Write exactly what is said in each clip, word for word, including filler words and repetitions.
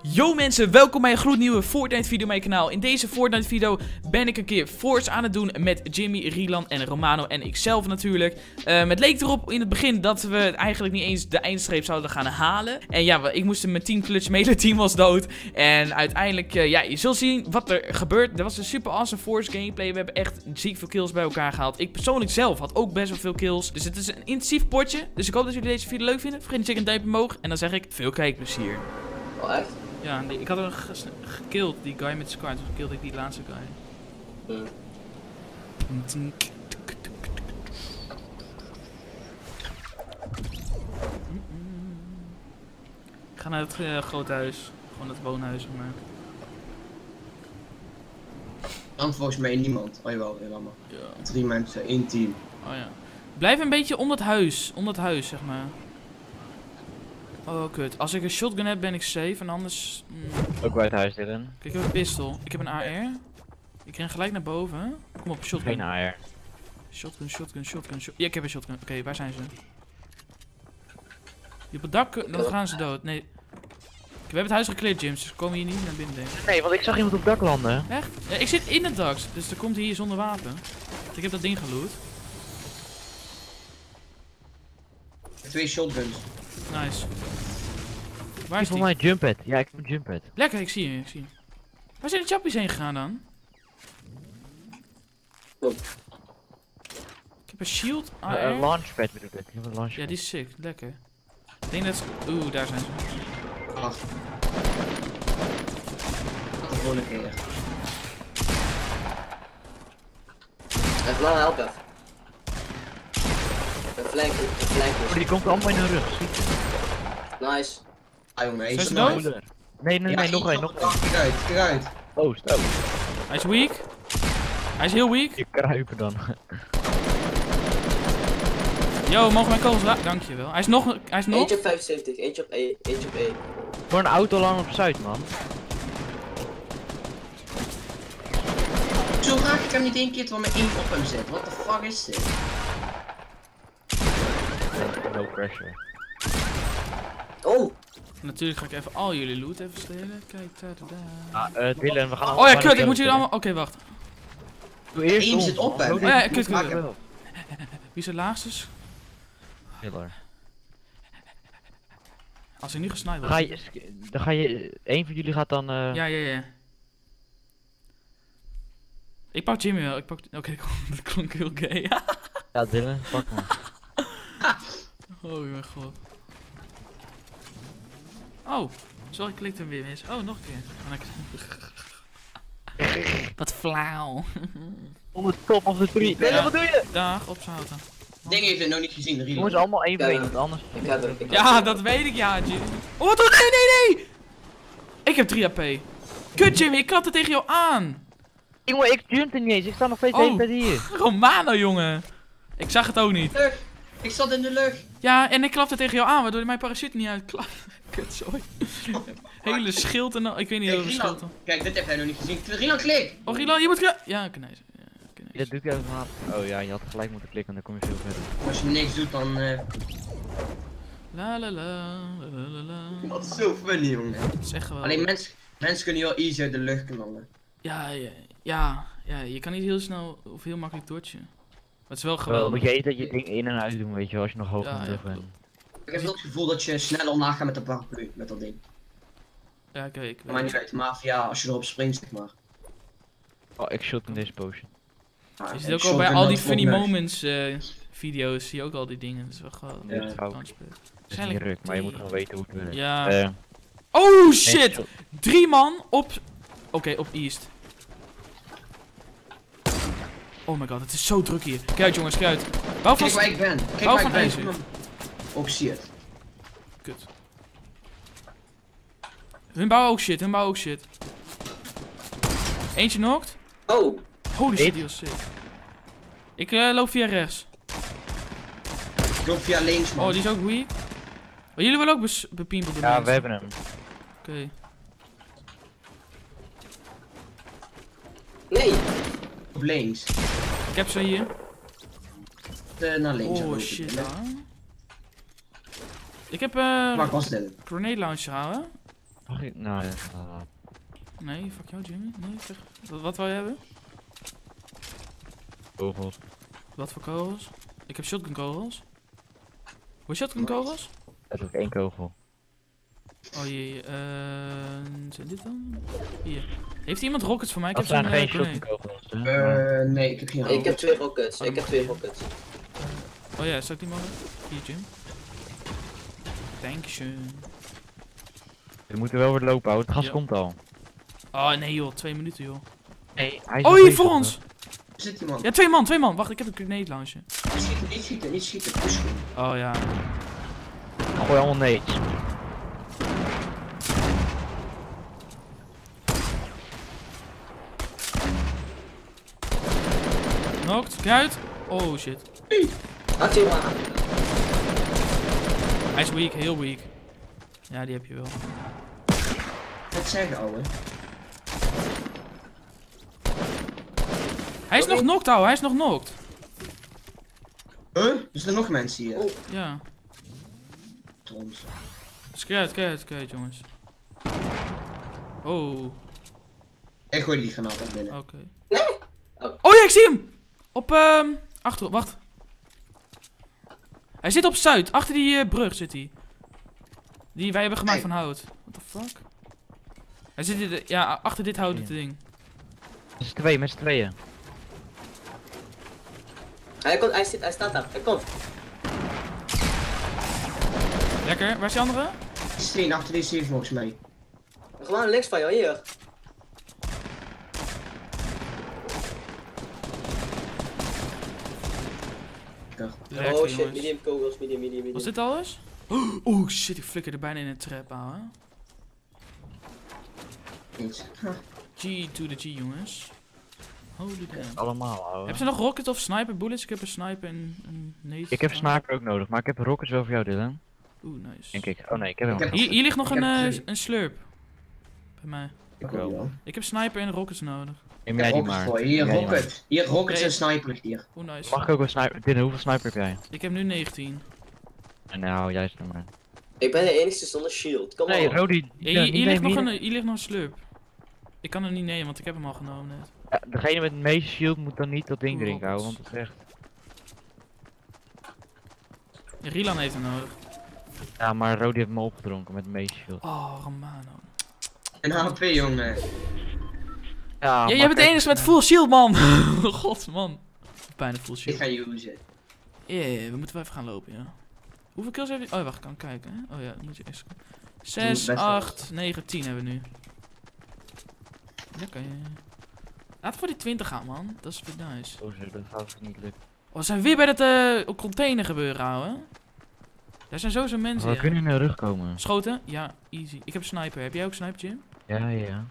Yo mensen, welkom bij een gloednieuwe Fortnite video op mijn kanaal. In deze Fortnite video ben ik een keer Force aan het doen met Jimmy, Rilan en Romano en ikzelf natuurlijk. Um, het leek erop in het begin dat we eigenlijk niet eens de eindstreep zouden gaan halen. En ja, ik moest met team clutch, mijn hele team was dood. En uiteindelijk, uh, ja, je zult zien wat er gebeurt. Er was een super awesome Force gameplay. We hebben echt ziek veel kills bij elkaar gehaald. Ik persoonlijk zelf had ook best wel veel kills. Dus het is een intensief potje. Dus ik hoop dat jullie deze video leuk vinden. Vergeet niet te checken, een duimpje omhoog. En dan zeg ik, veel kijkplezier. Oh, echt? Ja, die, ik had hem gekillt, die guy met Scar, dus kilde ik die laatste guy. Hmm. Ik ga naar het uh, grote huis, gewoon het woonhuis, maar. Dan volgens mij niemand. Oh jawel, helemaal. Ja. Drie mensen, één team. Oh ja. Blijf een beetje om het huis, om het huis zeg maar. Oh kut, als ik een shotgun heb ben ik safe en anders... Mm. Ook bij het huis erin. Kijk, ik heb een pistool, ik heb een A R. Ik ren gelijk naar boven. Kom op, shotgun. Geen A R. Shotgun, shotgun, shotgun, shotgun. Ja, ik heb een shotgun. Oké, okay, waar zijn ze? Die op het dak, dan gaan ze dood. Nee. We hebben het huis gecleared, James, dus we komen hier niet naar binnen, denk ik. Nee, want ik zag iemand op het dak landen. Echt? Ja, ik zit in het dak, dus er komt hier zonder wapen. Ik heb dat ding geloot. Twee shotguns. Nice. Waar is Voor die? mij jump pad. Ja, ik heb een jump pad. Lekker, ik zie je, ik zie je. Waar zijn de chappies heen gegaan dan? Oh. Ik heb een shield, A R. Uh, een launchpad bedoel ik. Ik heb een launchpad. Ja, die is sick, lekker. Ik denk dat ze... Oeh, daar zijn ze. Ach. Gewoon een keer. Even lang helpen. Een flank, een flank. Oh, die komt allemaal in hun rug. Ziet je? Nice. Ah jongen, hij Zijn is ze dood. dood? Nee, nee, nee, nog één, nog één. Kijk uit, kijk uit. Oh, stop. Hij is weak. Hij is heel weak. Je kruipen dan. Yo, mogen mijn kogels raken? Dankjewel. Hij is nog... Hij is nog... Eentje op vijfenzeventig, eentje op E, eentje op E. Voor een auto lang op Zuid, man. Zo raak ik hem niet één keer terwijl mijn één op hem zit. What the fuck is dit? No pressure. Oh! Natuurlijk ga ik even al jullie loot even stelen. Kijk, daar, daar. Ah, uh, Dylan, we gaan Oh ja, kut, ik moet jullie allemaal... Oké, okay, wacht. Doe eerst Eén om. zit op hem. Oh ja, kut, kut. Maak kut. hem. Wie is het laagste? Killer. Als hij nu gesniped wordt. Ga je, dan ga je, één van jullie gaat dan, uh... Ja, ja, ja. Ik pak Jimmy wel. Ik pak... Oké, okay, dat klonk heel gay. Ja, Dylan, pak me. Oh mijn god. Oh, sorry, ik klikte hem weer mis. Oh, nog een keer. Wat flauw. On the top of the tree. Dylan, Ja. wat doe je? Dag, opzouten. Ding heeft het nog niet gezien, Riel. Jongens, allemaal één voor Ja, één, want anders... Ik heb hem. Ik Ja, dat weet ik, ja, Jimmy. Oh, wat? Nee, nee, nee! Ik heb drie A P. Kut, Jimmy, ik klapte tegen jou aan. Jongen, ik jumpte niet eens, ik sta nog steeds Oh. één tijd hier. Romano, jongen. Ik zag het ook niet. Lucht. Ik zat in de lucht. Ja, en ik klapte tegen jou aan, waardoor mijn parachute niet uitklapte. Kut, sorry. Hele schild en al. Ik weet niet Kijk, hoe Rilan. schild. Kijk, dit heeft hij nog niet gezien. Rilan, klik! Oh, Rilan, je moet kla- Ja, oké, nice. Ja, oké, nice. Dat doe ik even van. Oh ja, je had gelijk moeten klikken, dan kom je veel verder. Als je niks doet, dan... Uh... La la la, la la la la. Wat is zo funny, jongen. Dat is echt geweldig. Alleen mensen mensen kunnen heel easy uit de lucht knallen. Ja, ja, ja, ja, je kan niet heel snel of heel makkelijk dodgen. Maar het is wel Wel, geweldig. moet je eten dat je ding in en uit doen, weet je wel, als je nog hoog Ja, moet ja, liggen. klopt. Ik heb wel het gevoel dat je sneller omlaag gaat met de paraplu, met dat ding. Ja, oké, ik Maar niet uit, maar ja, als je erop springt, zeg maar. Oh, ik shot in deze potion. Ja, Je ziet en ook al bij shotgun al die dat funny voor neus. moments uh, video's, zie je ook al die dingen. Dat is wel gewoon Ja. leuk Ook. aanspelen. Het is niet ruk, maar je moet gewoon weten hoe het werkt. Ja. Eh, Oh nee, shit! shot. Drie man op... Oké, op East. Oh my god, het is zo druk hier. Kijk uit jongens, kijk uit. Bouw Kijk vast... waar ik ben. Kijk Hou waar van ik ben. deze. Ook zie het. Kut. Hun bouwen ook shit, hun bouwen ook shit. Eentje knokt. Oh! Holy shit, Hit. die was sick. Ik uh, loop via rechts. Ik loop via links, man. Oh, die is ook weak. Oh, jullie willen ook bes- bepiempeld door Ja, mensen? we hebben hem. Oké. Nee! Op links. Ik heb ze hier. De, naar links. Oh loop ik. shit, Met- man. Ik heb eh Waar was dit? grenade launcher houden. Mag ik? Nou, uh, Nee, fuck jou Jimmy. Nee, zeg. Wat, wat wil je hebben? kogels. Wat voor kogels? Ik heb shotgun kogels. Hoe shotgun kogels? Dat is ook één kogel. Oh jee, eh. zijn dit dan? Hier. Heeft iemand rockets voor mij? Ik Dat heb zo'n zijn geen uh, grenade. shotgun kogels. hè, maar- Eh, nee, ik heb geen Ik heb rook. twee rockets, ik heb twee rockets. Oh ja, zou ik die mogen? Hier Jim. Dankjewel. We moeten wel weer lopen, hoor. Het gas Ja. komt al. Oh nee joh, twee minuten joh. Nee, hij is Oh nog hier bezig, voor hoor. ons! Er zit iemand. Ja, twee man, twee man. Wacht, ik heb een grenade launcher. Niet schieten, niet schieten, niet schieten. Push goed. Oh ja. Gooi allemaal nades. Knocked, kijk uit. Oh shit. Had je maar. Hij is weak, heel weak. Ja, die heb je wel. Wat zeggen, ouwe? Hij is nog knocked, ouwe, hij is nog knocked. Huh? Er zijn nog mensen hier. Oh. Ja. Trons. Dus kijk uit, kijk uit, kijk uit, jongens. Oh, Ik gooi die granaat naar binnen. oké. Nee. Oh ja, ik zie hem! Op, ehm, achter, wacht. Hij zit op Zuid, achter die eh, brug zit hij. Die wij hebben gemaakt Hey. van hout. What the fuck? Hij zit in de, ja, achter dit houten Ja. ding. Met z'n tweeën, met z'n tweeën. Hij komt, hij zit, hij staat daar, hij komt. Lekker, waar is die andere? Die steen achter die safe volgens mij. Gewoon links van jou, hier. Lekker, Oh shit, jongens. medium kogels, medium, medium, medium. Was dit alles? Oeh, shit, ik flikkerde bijna in een trap, ouwe. Niets. Huh. G to the G, jongens. Holy damn. Allemaal, ouwe. Heb je nog rocket of sniper bullets? Ik heb een sniper en een nade. Ik heb staan. sniper ook nodig, maar ik heb rockets wel voor jou, Dylan. Oeh, nice. Denk ik. Oh nee, ik heb hem Ik heb- Hier, hier ligt nog Ik een, heb eh, twee. een slurp. Bij mij. Ik Wel. ook wel. Ik heb sniper en rockets nodig. Neem Ik jij heb die rockets maar. voor je. Hier, Neem jij die rocket. Hier, rockets Oké. en sniper ligt hier. Oeh, nice. maar. Mag ik ook een sniper? Dylan, hoeveel sniper heb jij? Ik heb nu negentien. En nou, juist er maar. Ik ben de enigste zonder shield, kom Nee, op. Rodi. Ja, hier, hier, ligt nog een, hier ligt nog een slurp. Ik kan hem niet nemen, want ik heb hem al genomen net. Ja, degene met het meeste shield moet dan niet dat ding Oeh, drinken, houden, want rockets. het is echt. Rilan heeft hem nodig. Ja, maar Rodi heeft me opgedronken met het meeste shield. Oh, Romano. Een H P, jongen. Ja, Ja, jij bent de enige met full shield, man. God, man. Bijna full Ik shield. ga je usen. Yeah, we moeten wel even gaan lopen, ja. Hoeveel kills heb je? Oh, wacht, ik kan kijken, hè. Oh ja, dan moet je eerst... moet zes, best wel. acht, negen, tien hebben we nu. Lekker. Laten we voor die twintig gaan, man. Dat is weer nice. Oh, zo, dat gaat niet lukken. Oh, we zijn weer bij dat eh container gebeuren, ouwe. Daar zijn sowieso mensen, We ja. kunnen in de rug komen. Schoten? Ja, easy. Ik heb een sniper. Heb jij ook sniper, Jim? Ja, ja, ja.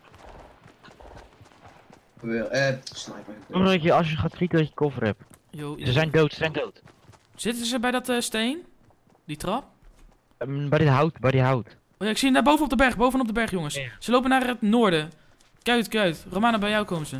Wel, Eh, sniper. Zorg dat je als je gaat schieten dat je koffer hebt. Yo, Ze zijn dood, ze zijn dood. Zitten ze bij dat eh, steen? Die trap? Ehm, bij dit hout, bij die hout. Oh ja, ik zie hem daar boven op de berg. Bovenop de berg, jongens. Ja. Ze lopen naar het noorden. Kuit, kuit. Romana, bij jou komen ze.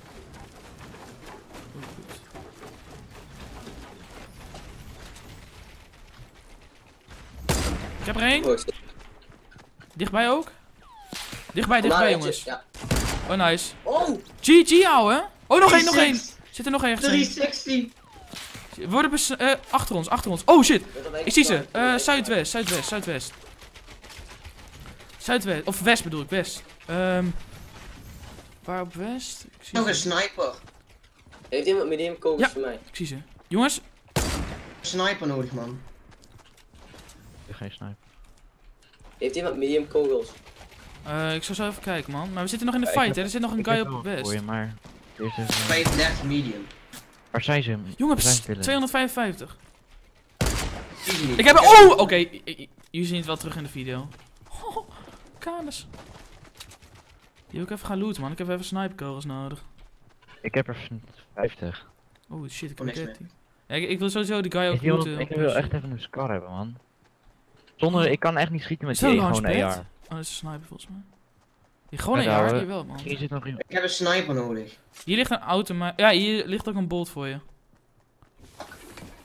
Ik heb er één. Oh, ik zit- Dichtbij ook. Dichtbij, dichtbij, Maar, jongens. Ja. Oh, nice. Oh! G G, ouwe. Oh, nog één, nog één. Zit er nog ergens een? driehonderdzestig. We worden bes... eh, achter ons, achter ons. Oh, shit. Wat een Ik zie ze. week- Eh, zuidwest, zuidwest, zuidwest. Zuidwest, of west bedoel ik, west. Ehm waar op west? Ik zie, Nog een ze. sniper. Heeft iemand medium kogels Ja. voor mij? Ik zie ze. Jongens, Sniper nodig, man. Ik heb geen sniper. Heeft iemand medium kogels? eh, ik zal zo even kijken, man. Maar we zitten nog in de Ja, ik fight, heb- hè. Er zit nog een Ik guy heb op wel west. voor je, maar... Eerst even... vijfendertig medium. Waar zijn ze? Jongen, Waar zijn pst, ze, Dylan? tweehonderdvijfenvijftig. Easy niet. Ik heb... Oh, oké. j- j- Jullie zien het wel terug in de video. Oh, kamers. Die wil ik even gaan looten, man. Ik heb even sniperkogels nodig. Ik heb er vijftig. Oh, shit. Ik Oh, heb niks dertien. Ja, ik, ik wil sowieso die guy ook Ik wil, looten. ik wil echt even een scar hebben, man. Zonder, ik kan echt niet schieten met Is dat die een gewoon launchpad? A R. Oh, dat is een sniper volgens mij. Die gewoon een Ja, jaar, ouwe. die wel, man. Hier zit nog iemand. Ik heb een sniper nodig. Hier ligt een auto, maar... Ja, hier ligt ook een bolt voor je.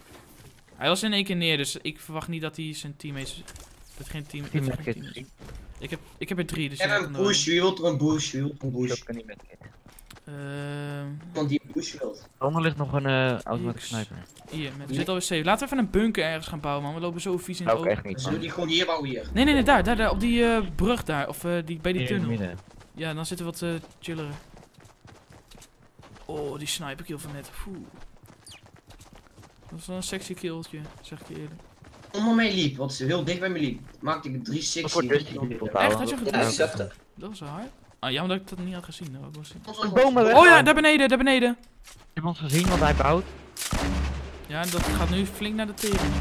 Hij was in één keer neer, dus ik verwacht niet dat hij zijn teammates... Dat geen team... Team dat met geen kit. teammates- Ik heb, ik heb er drie, dus Ik heb jij een hebt er nog bush shield, een bush shield, een bush. Ik kan niet met. Ehm, Iemand die een bush wilt. Daaronder ligt nog een uh, automatische X. sniper. hier, met, we zitten alweer safe. Laten we even een bunker ergens gaan bouwen, man. We lopen zo vies in het Zou ik open. echt niet. Zullen we die gewoon hier bouwen hier? Nee, nee, nee, daar, daar, daar, op die eh, brug daar. Of eh, die, bij die Hier in het tunnel. midden. Ja, dan zitten we wat uh, chilleren. Oh, die sniper kill van net. Oeh. Dat was wel een sexy killtje, zeg ik je eerlijk. Onder mij liep, wat ze heel dicht bij me liep. Maakte ik een Wat driehonderdzestig. voor dus die die Echt? Had je Ja, gedaan? ik zag dat. Dat was wel hard. Ah, jammer dat ik dat niet had gezien. Dat wou ik wel zien. Een boom weg. Oh ja, daar beneden, daar beneden. Je hebt ons gezien wat hij bouwt. Ja, dat gaat nu flink naar de tering.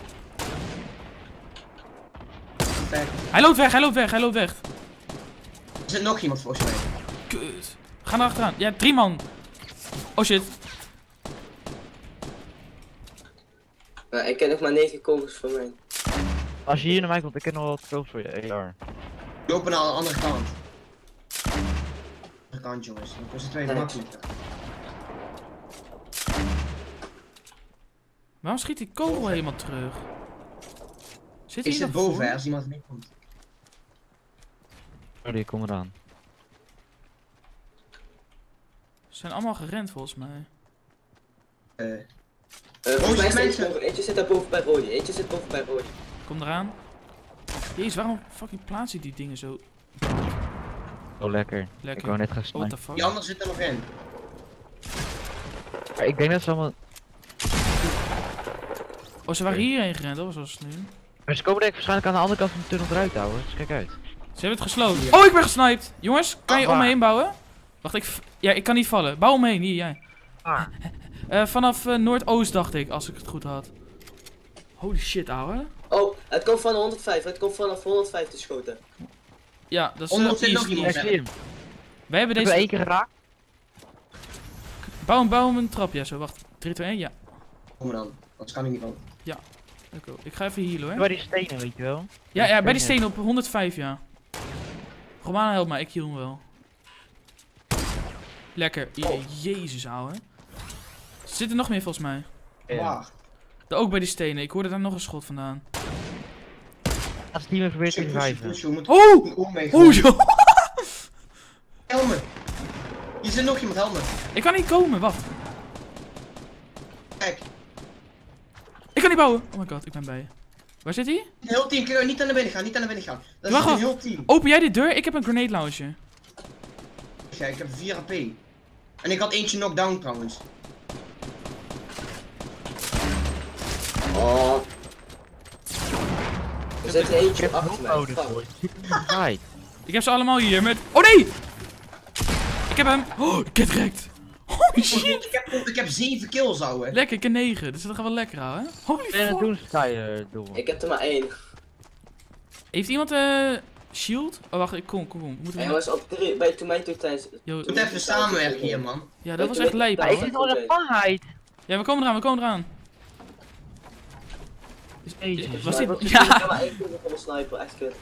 Hij loopt weg, hij loopt weg, hij loopt weg. Er zit nog iemand volgens mij. Kut. Ga naar achteraan. Ja, drie man. Oh shit. Maar ik ken nog maar negen kogels voor mij. Als je hier naar mij komt, ik heb nog wat kogels voor je. A R. Die lopen naar de andere kant. Andere kant jongens, dan kost het twee Ja. makkelijker. Waarom schiet die kogel helemaal terug? Zit Ik hij zit nog boven voor? hè, als iemand niet komt. Sorry, ik kom eraan. Ze zijn allemaal gerend volgens mij. Eh, Uh, volgens mij is er mensen. eentje boven. Eentje zit daar boven bij Rodi. Eentje zit boven bij Rodi. Kom eraan. Jezus, waarom fucking plaats je die dingen zo Oh, lekker. Ik lekker? wou net gaan Oh, what snipen. the fuck? die andere zit er nog in. Maar ik denk dat ze allemaal... Oh, ze waren hierheen gerend, dat was wel slim. Maar ze komen denk ik waarschijnlijk aan de andere kant van de tunnel eruit, ouwe. Dus kijk uit. Ze hebben het gesloten. Oh, ik ben gesniped. Jongens, kan je Ah, om me waar? heen bouwen? Wacht, ik... Ja, ik kan niet vallen. Bouw om me heen, hier, jij. Ah. Eh, vanaf eh, Noordoost dacht ik, als ik het goed had. Holy shit, ouwe. Oh, het komt van honderdvijf. Het komt vanaf honderdvijftig schoten. Ja, dat is Onder uh, zit nog easy. iemand. Ja, ik zie hem. Wij hebben Ik heb deze... één keer geraakt. Bouw hem, bouw hem een trap, ja, zo. Wacht. drie, twee, één, ja. Kom maar dan, anders kan ik niet van. Oké, ik ga even healen, hoor. Bij die stenen, weet je wel. Ja, ja, bij die steen op honderdvijf, ja. Romana, help mij, ik heal hem wel. Lekker. Je- Jezus, ouwe. Er zitten nog meer volgens mij. Ja. Waar? Daar ook bij die stenen. Ik hoorde daar nog een schot vandaan. Als team probeert te Push, push, reviven. push, we moeten... Oh! Oh mijn Oh, god. joh! Helmen! Hier zit nog iemand, helmen. Ik kan niet komen, wacht. Kijk, Ik kan niet bouwen. Oh my god, ik ben bij je. Waar zit hij? een heel team, kun je niet naar binnen gaan, niet naar binnen gaan. Dat Wacht, is een wacht. heel team. Open jij de deur? Ik heb een grenade launcher. Ja, ik heb vier H P. En ik had eentje knockdown trouwens. Oh. Er zit er Ik eentje heb achter hulp mij. nodig Fuck. voor je. Zit in de fight. Ik heb ze allemaal hier met... Oh nee! Ik heb hem. Oh, ik heb direct. Holy shit. Ik heb, ik heb zeven kills, ouwe. Lekker, ik heb negen. Dus dat gaat wel lekker, ouwe. Holy En fuck. toen sta je door. Ik heb er maar één. Heeft iemand eh shield? Oh, wacht, ik kom, kom, kom. Moeten Hij we... was op drie, bij Tomato Times. Yo, We moeten even samenwerken hier, man. ja, dat was echt lijp, Ja, ik ouwe. zit al in de vangheid. Ja, we komen eraan, we komen eraan. Jezus. Was dit... Ik heb Ja! maar één punt van de sniper, echt kut.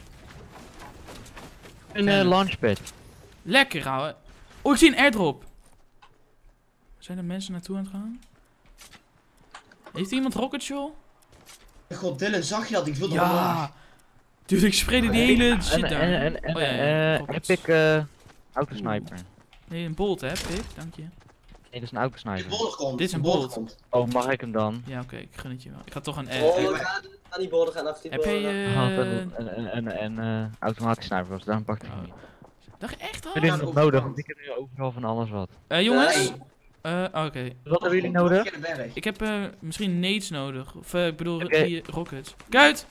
Een uh, launchpad. Lekker, ouwe. Oh, ik zie een airdrop. Zijn er mensen naartoe aan het gaan? Heeft iemand rocket show? God, Dylan, zag je dat? Ik wilde omlaag. Ja! Dude, ik sprayde die hele shit En, daar. en, en, en, Oh, ja, ja, eh, rockets. epic uh, autosniper. Nee, een bolt, hè, pik? Dank je. Nee, dat is een De autosniper. boller komt. Dit is een de boller bolt. komt. Oh, mag ik hem dan? Ja, oké, ik gun het je wel. Ik ga toch een... eh, Oh, eh, we gaan aan die borden gaan af die heb borden. jij... Had eh een, een, een, een, een uh, automatisch sniper was, daarom pakte ik hem Oh. niet. Dacht je echt Ik al? heb dit aan nog de nodig, overkant. want ik heb nu overal van alles wat. Eh, jongens? Nee. Eh, oké. Wat hebben jullie Nog nodig? een keer de berg. Ik heb eh, misschien nades nodig. Of eh, ik bedoel, Oké. die rockets. Kijk!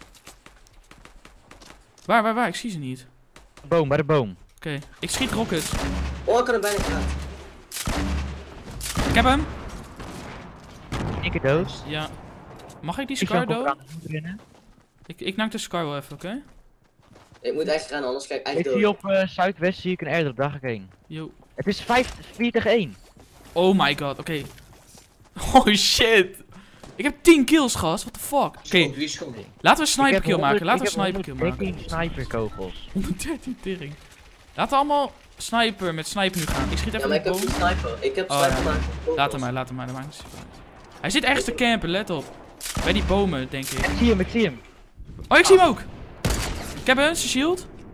Waar, waar, waar? Ik zie ze niet. Boom, bij de boom. Oké, ik schiet rockets. Oh, ik kan hem bijna kwijt. Ik heb hem. Eén keer dood. Ja. Mag ik die Ik Scar zag hem dood? erin. Ik, ik nak de Scar wel even, oké? Ik moet echt gaan, anders ga ik echt Ik dood. zie op uh, zuidwest zie ik een airdrop, daar ga ik heen. Yo. Het is vijf, vier tegen één. Oh my god, oké. Oh shit. Ik heb tien kills, gast. What the fuck? Oké, Schot, wie is schot? laten we een sniper Ik heb kill maken. honderd Laten we een ik heb sniper kill maken. honderddertien sniperkogels. honderddertien tering. Laten we allemaal sniper met sniper nu gaan. Ik schiet Ja, even maar in ik de heb boom. een sniper. Ik heb Oh, sniper ja. maken. Laat hem maar, laat hem maar. Dat maakt niet zoveel uit. Hij zit ergens te campen, let op. Bij die bomen, denk ik. Ik zie hem, ik zie hem. Oh, ik zie hem ook. Ik heb hem, zijn shield.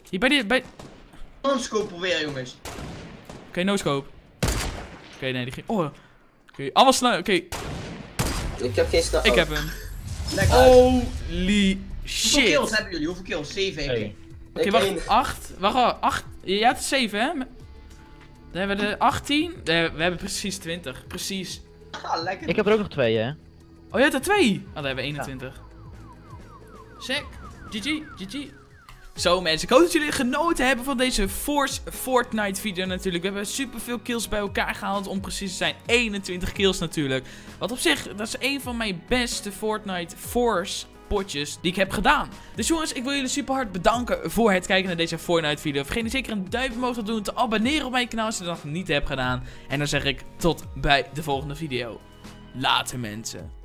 Hier bij die... Bij... Non-scope proberen, jongens. Oké, okay, no-scope. Oké, okay, nee, die ging... Oh. Oké, okay, allemaal snel. Oké. Okay. Ik heb geen snel. Ik oh. heb hem. Lekker. Holy shit. Hoeveel kills hebben jullie? Hoeveel kills? zeven, heb je. Oké, okay, wacht. acht. Wacht wel. acht. Ja, het is zeven, hè? Dan hebben we de achttien. We hebben precies twintig. Precies. Ah, lekker. Ik heb er ook nog twee, hè? Oh, je hebt er twee? Oh, dan hebben we eenentwintig. Ja. Sick. G G. G G. Zo mensen, ik hoop dat jullie genoten hebben van deze Force Fortnite video natuurlijk. We hebben super veel kills bij elkaar gehaald, om precies te zijn eenentwintig kills natuurlijk. Wat op zich, dat is een van mijn beste Fortnite Force potjes die ik heb gedaan. Dus jongens, ik wil jullie super hard bedanken voor het kijken naar deze Fortnite video. Vergeet niet zeker een duimpje omhoog te doen, te abonneren op mijn kanaal als je dat nog niet hebt gedaan. En dan zeg ik tot bij de volgende video. Later mensen.